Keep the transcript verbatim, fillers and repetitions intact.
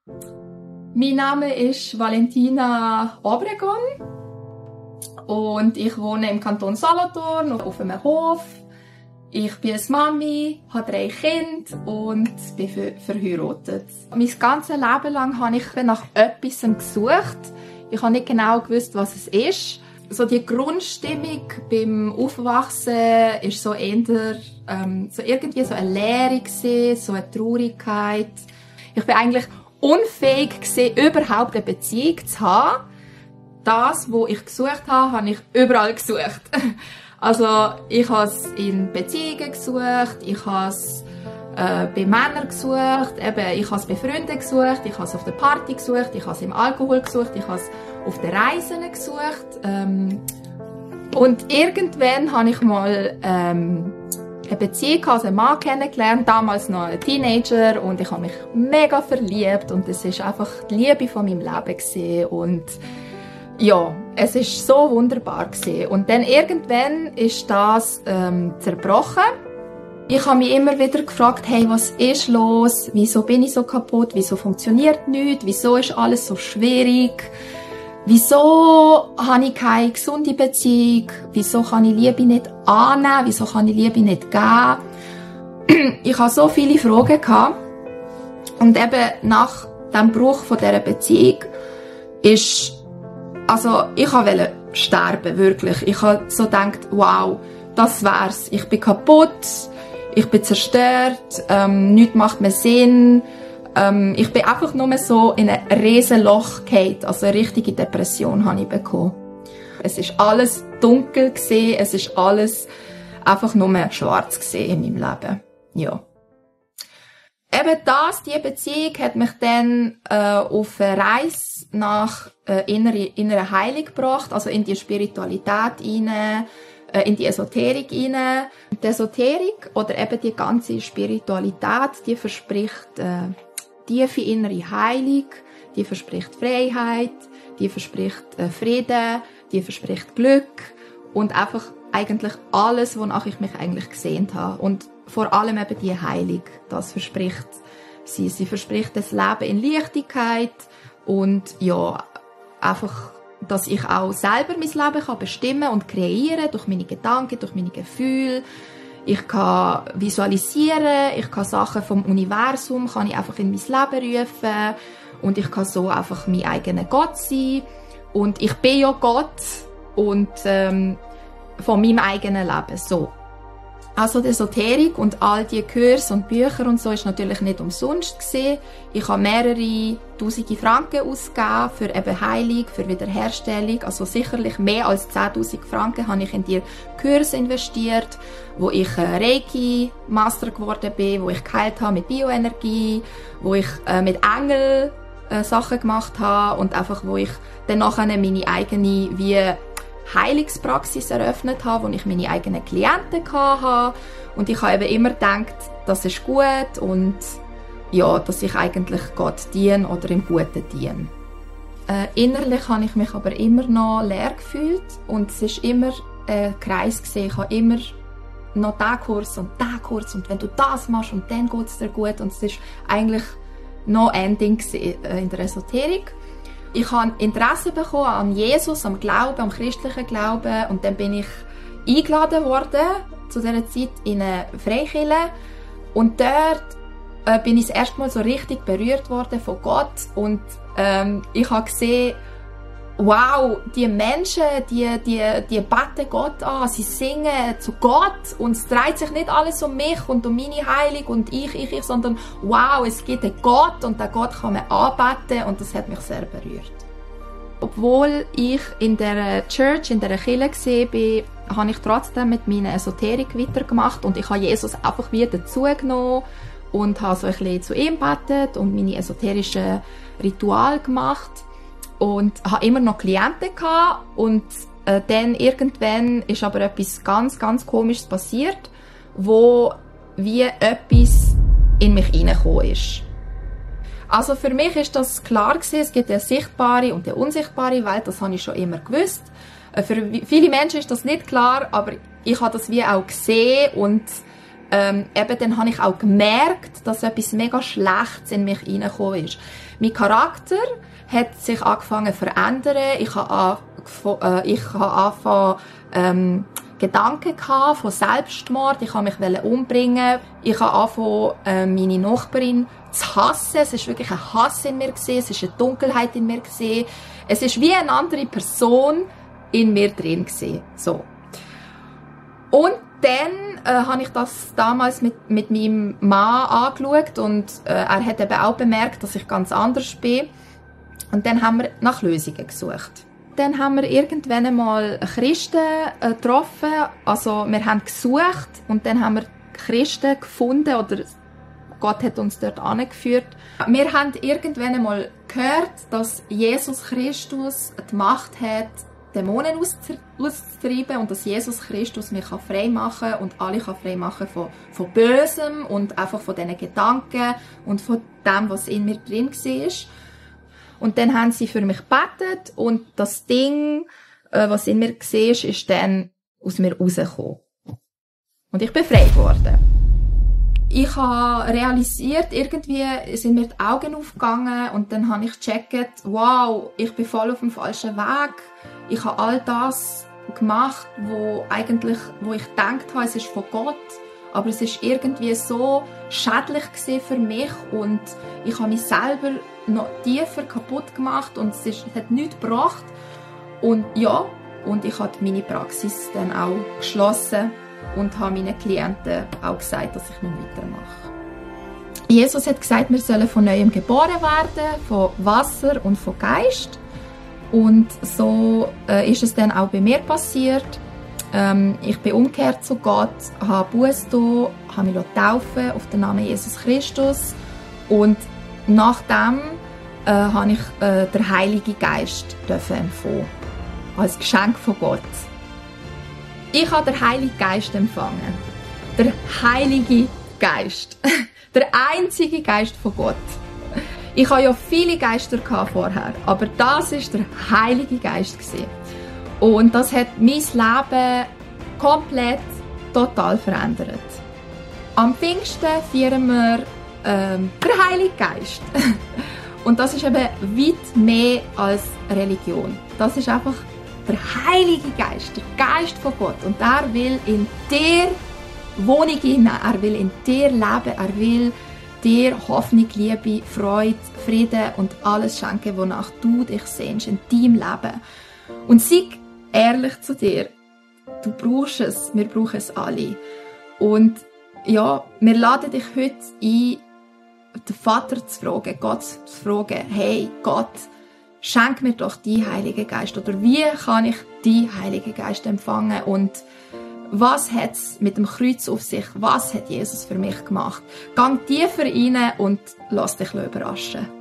Mein Name ist Valentina Obregon und ich wohne im Kanton Solothurn auf einem Hof. Ich bin eine Mami, habe drei Kinder und bin verheiratet. Mein ganzes Leben lang habe ich nach etwas gesucht. Ich habe nicht genau gewusst, was es ist. So die Grundstimmung beim Aufwachsen war so eher ähm, so irgendwie so eine Leere gewesen, so eine Traurigkeit. Ich bin eigentlich unfähig gewesen, überhaupt eine Beziehung zu haben. Das, was ich gesucht habe, habe ich überall gesucht. Also ich habe es in Beziehungen gesucht, ich habe es äh, bei Männern gesucht, eben, ich habe es bei Freunden gesucht, ich habe es auf der Party gesucht, ich habe es im Alkohol gesucht, ich habe es auf den Reisen gesucht. Ähm, und irgendwann habe ich mal ähm, eine Beziehung, also einen Mann kennengelernt, damals noch ein Teenager, und ich habe mich mega verliebt und es ist einfach die Liebe von meinem Leben gewesen. Und ja, es ist so wunderbar gewesen. Und dann irgendwann ist das ähm, zerbrochen. Ich habe mich immer wieder gefragt, hey, was ist los? Wieso bin ich so kaputt? Wieso funktioniert nichts? Wieso ist alles so schwierig? Wieso habe ich keine gesunde Beziehung? Wieso kann ich Liebe nicht annehmen? Wieso kann ich Liebe nicht geben? Ich hatte so viele Fragen gehabt. Und eben nach dem Bruch von dieser Beziehung ist, also ich wollte sterben, wirklich. Ich habe so gedacht, wow, das wär's. Ich bin kaputt, ich bin zerstört, ähm, nichts macht mehr Sinn. Ähm, ich bin einfach nur so in ein riesen Loch gefallen, also eine richtige Depression habe ich bekommen. Es ist alles dunkel gewesen, es ist alles einfach nur schwarz gewesen in meinem Leben. Ja. Eben das, diese Beziehung hat mich dann äh, auf eine Reise nach äh, innere, innere Heilung gebracht, also in die Spiritualität hinein, äh, in die Esoterik hinein. Die Esoterik oder eben die ganze Spiritualität, die verspricht äh, tiefe innere Heilung, die verspricht Freiheit, die verspricht äh, Frieden, die verspricht Glück und einfach eigentlich alles, wonach ich mich eigentlich gesehnt habe. Und vor allem eben die Heilung, das verspricht sie. Sie verspricht das Leben in Leichtigkeit und ja, einfach, dass ich auch selber mein Leben kann bestimmen und kreieren durch meine Gedanken, durch meine Gefühle. Ich kann visualisieren, ich kann Sachen vom Universum, kann ich einfach in mein Leben rufen und ich kann so einfach mein eigener Gott sein. Und ich bin ja Gott und ähm, von meinem eigenen Leben so. Also die Esoterik und all die Kurse und Bücher und so ist natürlich nicht umsonst gewesen. Ich habe mehrere tausende Franken ausgegeben für eben Heilung, für Wiederherstellung. Also sicherlich mehr als zehntausend Franken habe ich in die Kurse investiert, wo ich Reiki Master geworden bin, wo ich geheilt habe mit Bioenergie, wo ich äh, mit Engel äh, Sachen gemacht habe und einfach wo ich dann nachher meine eigene wie Heilungspraxis eröffnet habe, wo ich meine eigenen Klienten hatte. Und ich habe eben immer gedacht, das ist gut und ja, dass ich eigentlich Gott diene oder im Guten diene. Äh, innerlich habe ich mich aber immer noch leer gefühlt und es ist immer ein Kreis gewesen. Ich habe immer noch diesen Kurs und diesen Kurs und wenn du das machst und dann geht es dir gut und es ist eigentlich noch Ending gewesen, äh, in der Esoterik. Ich habe Interesse bekommen an Jesus, am Glauben, am christlichen Glauben und dann bin ich eingeladen worden, zu dieser Zeit in eine Freikirche und dort äh, bin ich das erste Mal so richtig berührt worden von Gott und ähm, ich habe gesehen, wow, die Menschen, die, die, die beten Gott an, sie singen zu Gott und es dreht sich nicht alles um mich und um meine Heilung und ich, ich, ich, sondern wow, es gibt einen Gott und den Gott kann man anbeten und das hat mich sehr berührt. Obwohl ich in der Church, in der Kirche war, habe ich trotzdem mit meiner Esoterik weitergemacht und ich habe Jesus einfach wieder dazugenommen und habe so ein bisschen zu ihm gebetet und meine esoterischen Rituale gemacht. Und hatte immer noch Klienten gehabt und äh, dann irgendwann ist aber etwas ganz, ganz Komisches passiert, wo wie etwas in mich reingekommen ist. Also für mich ist das klar gewesen, es gibt eine sichtbare und eine unsichtbare Welt, das habe ich schon immer gewusst. Äh, für viele Menschen ist das nicht klar, aber ich habe das wie auch gesehen und ähm, eben dann habe ich auch gemerkt, dass etwas mega Schlechtes in mich reingekommen ist. Mein Charakter hat sich angefangen zu verändern. Ich habe angefangen, äh, ich habe angefangen ähm, Gedanken gehabt von Selbstmord. Ich wollte mich umbringen. Ich habe angefangen, äh, meine Nachbarin zu hassen. Es war wirklich ein Hass in mir gewesen. Es war eine Dunkelheit in mir gewesen. Es ist wie eine andere Person in mir drin gewesen. So. Und dann äh, habe ich das damals mit, mit meinem Mann angeschaut und äh, er hat eben auch bemerkt, dass ich ganz anders bin. Und dann haben wir nach Lösungen gesucht. Dann haben wir irgendwann einmal Christen äh, getroffen. Also wir haben gesucht und dann haben wir Christen gefunden oder Gott hat uns dort angeführt. Wir haben irgendwann einmal gehört, dass Jesus Christus die Macht hat, Dämonen auszutreiben und dass Jesus Christus mich frei machen kann und alle frei machen von, von Bösem und einfach von diesen Gedanken und von dem, was in mir drin war. Und dann haben sie für mich gebetet und das Ding, was in mir war, ist dann aus mir rausgekommen. Und ich bin frei geworden. Ich habe realisiert, irgendwie sind mir die Augen aufgegangen und dann habe ich gecheckt, wow, ich bin voll auf dem falschen Weg. Ich habe all das gemacht, wo eigentlich, wo ich gedacht habe, es ist von Gott, aber es ist irgendwie so schädlich gewesen für mich und ich habe mich selber noch tiefer kaputt gemacht und es, ist, es hat nichts gebracht. Und ja, und ich habe meine Praxis dann auch geschlossen und habe meinen Klienten auch gesagt, dass ich nicht weitermache. Jesus hat gesagt, wir sollen von Neuem geboren werden, von Wasser und von Geist. Und so äh, ist es dann auch bei mir passiert. Ähm, ich bin umgekehrt zu Gott, habe Buße getan, habe mich taufen auf den Namen Jesus Christus und nachdem äh, habe ich äh, den Heiligen Geist empfangen, als Geschenk von Gott. Ich habe den Heiligen Geist empfangen. Der Heilige Geist. Der einzige Geist von Gott. Ich hatte ja viele Geister vorher, aber das war der Heilige Geist. Und das hat mein Leben komplett, total verändert. Am Pfingsten feiern wir ähm, den Heiligen Geist. Und das ist eben weit mehr als Religion. Das ist einfach der Heilige Geist, der Geist von Gott. Und er will in dir Wohnung hinein, er will in dir leben, er will dir Hoffnung, Liebe, Freude, Frieden und alles schenken, wonach du dich sehnst in deinem Leben. Und sei ehrlich zu dir, du brauchst es, wir brauchen es alle. Und ja, wir laden dich heute ein, den Vater zu fragen, Gott zu fragen, hey Gott, schenk mir doch die Heilige Geist, oder wie kann ich die Heilige Geist empfangen und was hat es mit dem Kreuz auf sich? Was hat Jesus für mich gemacht? Gang tiefer rein und lass dich überraschen.